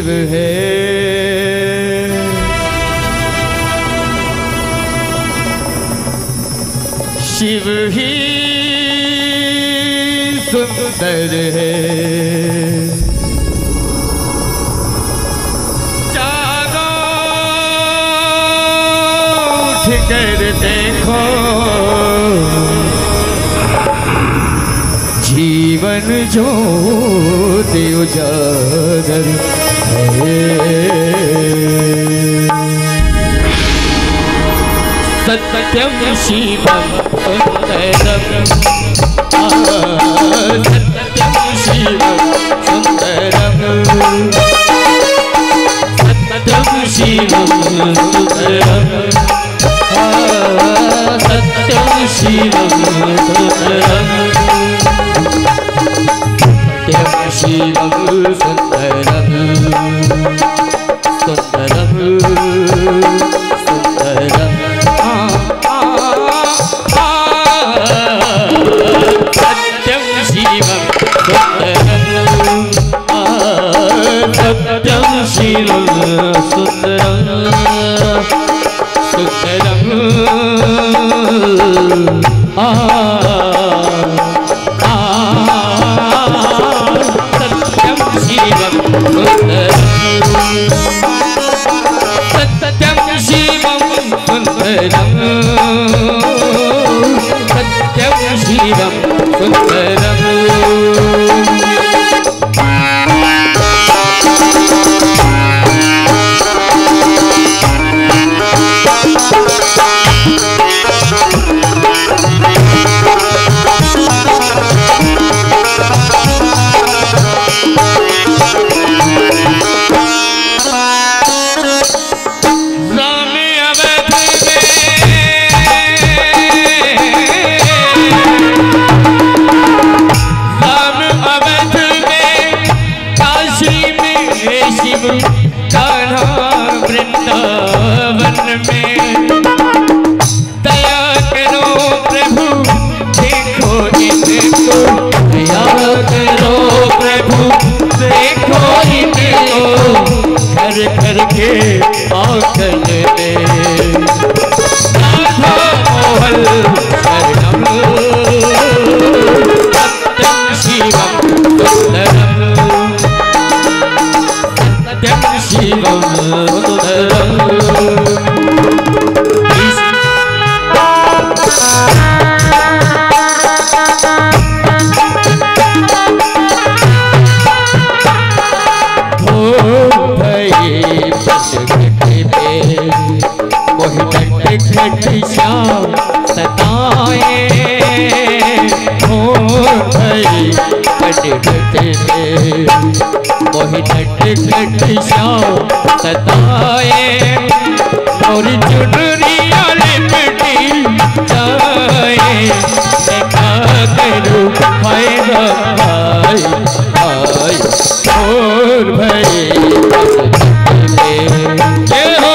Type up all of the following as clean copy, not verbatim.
शिव है, शिव ही सुंदर है। जागो उठ कर देखो, जीवन ज्योति उजागर है। सत्यम शिवम सुंदरम, सत्यम शिवम सुंदरम, सत्यम शिवम सुंदरम, सत्यम शिवम सुंदरम, सत्यम शिवम सुंदरम, सुंदरम सुंदरम। सत्यम शिवम सुंदरम, सुंदरम सत्यम शिवम सुंदरम, सत्यम शिवम सुंदरम, सत्यम शिवम सुंदरम। वृंदावन में दया करो प्रभु, देखो इनको, दया करो प्रभु, देखो इनको, घर घर के आंगन में राधा मोहन शरणम। सत्यम शिवम सुंदरम, सत्यम शिवम सुंदरम। श्याम सताए हो भई घट घट में, मोहि घट घट श्याम सताए, और चुनरिया लिपटी जाए, मैं क्या करूं हाय भाई भाई, और भई घट घट में। जय हो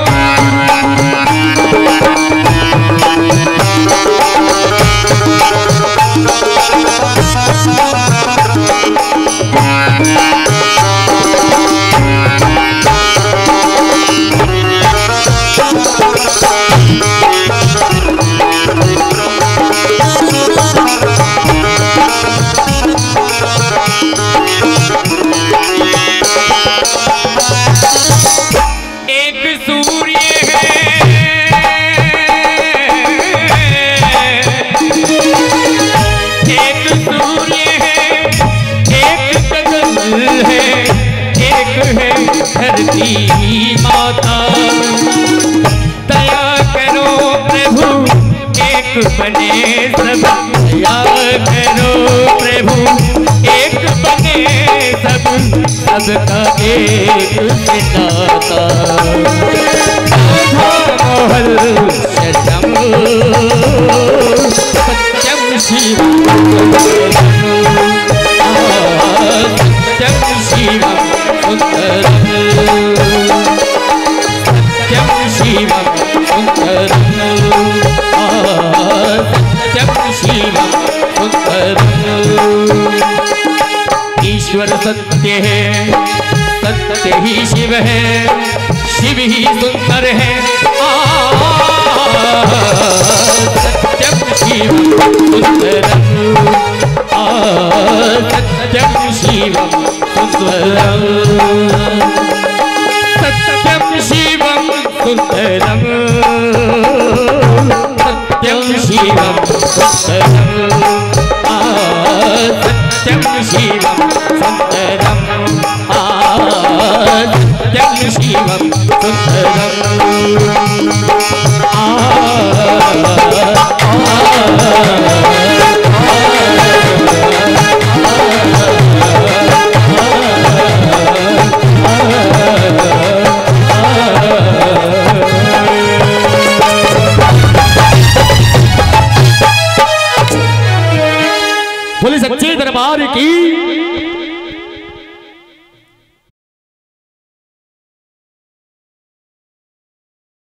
धरती माता, दया करो प्रभु, एक बने सब, दया करो प्रभु, एक बने सब, सबका एक नाता। मोहन शरणम, सत्यम शिवम सत्यम शिवम सुंदरम, सत्यम शिवम सुंदरम, सत्यम शिवम सुंदरम। ईश्वर सत्य है, सत्य सत्य ही शिव है, शिव ही सुंदर है। सत्यम शिवम सुंदरम, सत्यम शिवम सुंदरम, सत्यम शिवम सुंदरम, सत्यम शिवम सुंदरम, सत्यम शिवम सुंदरम, सत्यम शिवम सुंदरम। बोले सच्चे दरबार की